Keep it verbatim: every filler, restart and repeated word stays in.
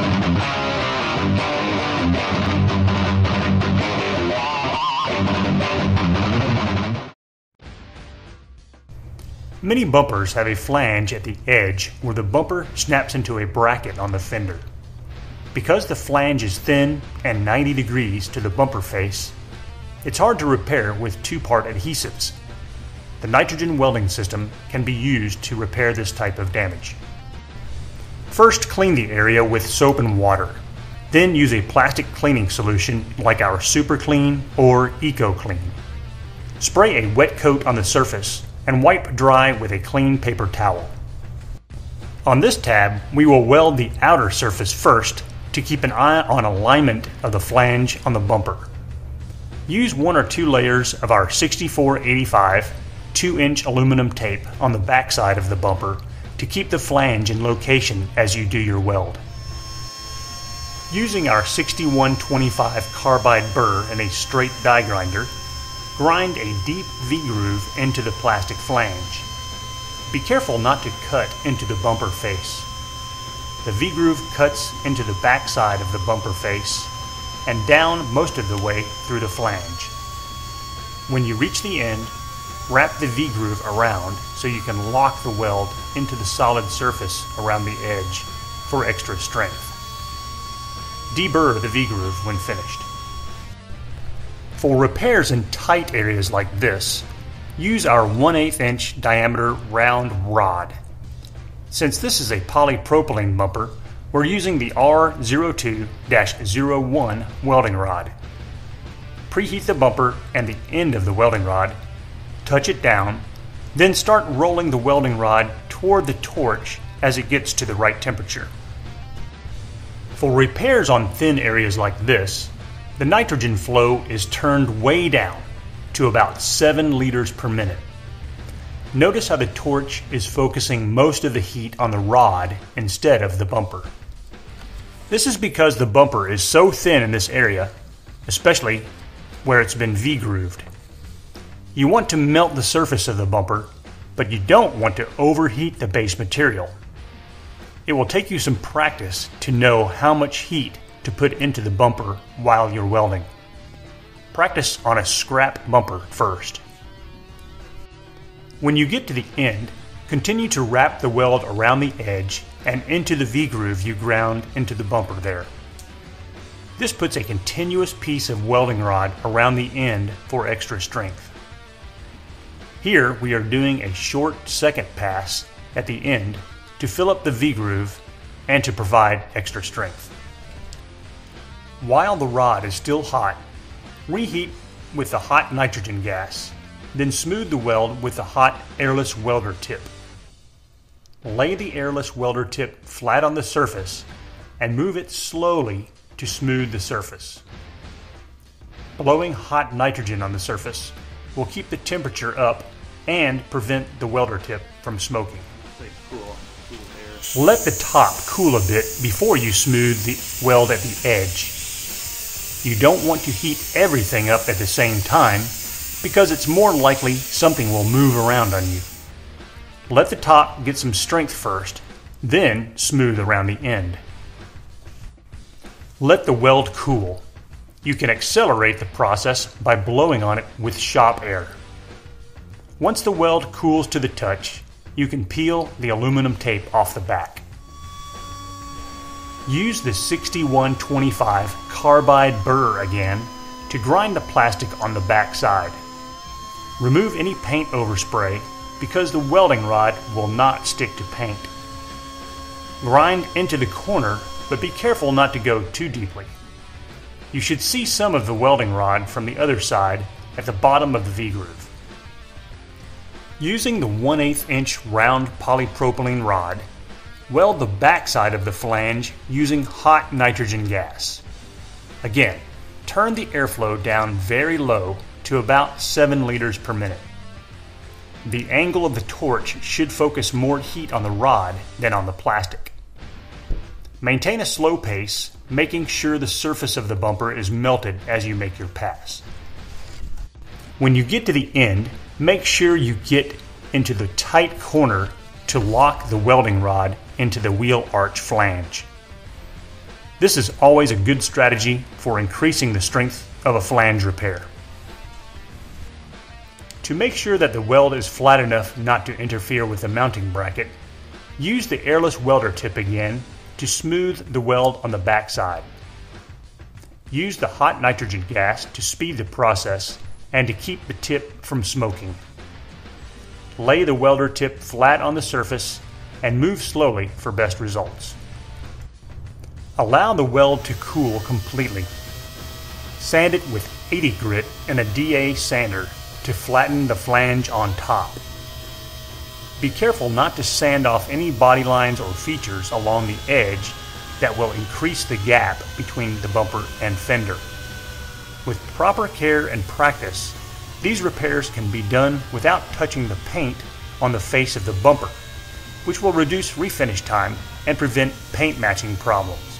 Many bumpers have a flange at the edge where the bumper snaps into a bracket on the fender. Because the flange is thin and ninety degrees to the bumper face, it's hard to repair with two-part adhesives. The nitrogen welding system can be used to repair this type of damage. First, clean the area with soap and water. Then use a plastic cleaning solution like our Super Clean or Eco Clean. Spray a wet coat on the surface and wipe dry with a clean paper towel. On this tab, we will weld the outer surface first to keep an eye on alignment of the flange on the bumper. Use one or two layers of our sixty-four eighty-five two inch aluminum tape on the backside of the bumper to keep the flange in location as you do your weld. Using our sixty-one twenty-five carbide burr and a straight die grinder, grind a deep V-groove into the plastic flange. Be careful not to cut into the bumper face. The V-groove cuts into the back side of the bumper face and down most of the way through the flange. When you reach the end, wrap the V-groove around so you can lock the weld into the solid surface around the edge for extra strength. Deburr the V-groove when finished. For repairs in tight areas like this, use our one eighth inch diameter round rod. Since this is a polypropylene bumper, we're using the R zero two dash zero one welding rod. Preheat the bumper and the end of the welding rod, touch it down, then start rolling the welding rod toward the torch as it gets to the right temperature. For repairs on thin areas like this, the nitrogen flow is turned way down to about seven liters per minute. Notice how the torch is focusing most of the heat on the rod instead of the bumper. This is because the bumper is so thin in this area, especially where it's been V-grooved. You want to melt the surface of the bumper, but you don't want to overheat the base material. It will take you some practice to know how much heat to put into the bumper while you're welding. Practice on a scrap bumper first. When you get to the end, continue to wrap the weld around the edge and into the V-groove you ground into the bumper there. This puts a continuous piece of welding rod around the end for extra strength. Here we are doing a short second pass at the end to fill up the V-groove and to provide extra strength. While the rod is still hot, reheat with the hot nitrogen gas, then smooth the weld with the hot airless welder tip. Lay the airless welder tip flat on the surface and move it slowly to smooth the surface. Blowing hot nitrogen on the surface will keep the temperature up and prevent the welder tip from smoking. Let the top cool a bit before you smooth the weld at the edge. You don't want to heat everything up at the same time because it's more likely something will move around on you. Let the top get some strength first, then smooth around the end. Let the weld cool. You can accelerate the process by blowing on it with shop air. Once the weld cools to the touch, you can peel the aluminum tape off the back. Use the sixty-one twenty-five carbide burr again to grind the plastic on the back side. Remove any paint overspray because the welding rod will not stick to paint. Grind into the corner, but be careful not to go too deeply. You should see some of the welding rod from the other side at the bottom of the V-groove. Using the one eighth inch round polypropylene rod, weld the backside of the flange using hot nitrogen gas. Again, turn the airflow down very low to about seven liters per minute. The angle of the torch should focus more heat on the rod than on the plastic. Maintain a slow pace, making sure the surface of the bumper is melted as you make your pass. When you get to the end, make sure you get into the tight corner to lock the welding rod into the wheel arch flange. This is always a good strategy for increasing the strength of a flange repair. To make sure that the weld is flat enough not to interfere with the mounting bracket, use the airless welder tip again to smooth the weld on the back side. Use the hot nitrogen gas to speed the process and to keep the tip from smoking. Lay the welder tip flat on the surface and move slowly for best results. Allow the weld to cool completely. Sand it with eighty grit and a D A sander to flatten the flange on top. Be careful not to sand off any body lines or features along the edge that will increase the gap between the bumper and fender. With proper care and practice, these repairs can be done without touching the paint on the face of the bumper, which will reduce refinish time and prevent paint matching problems.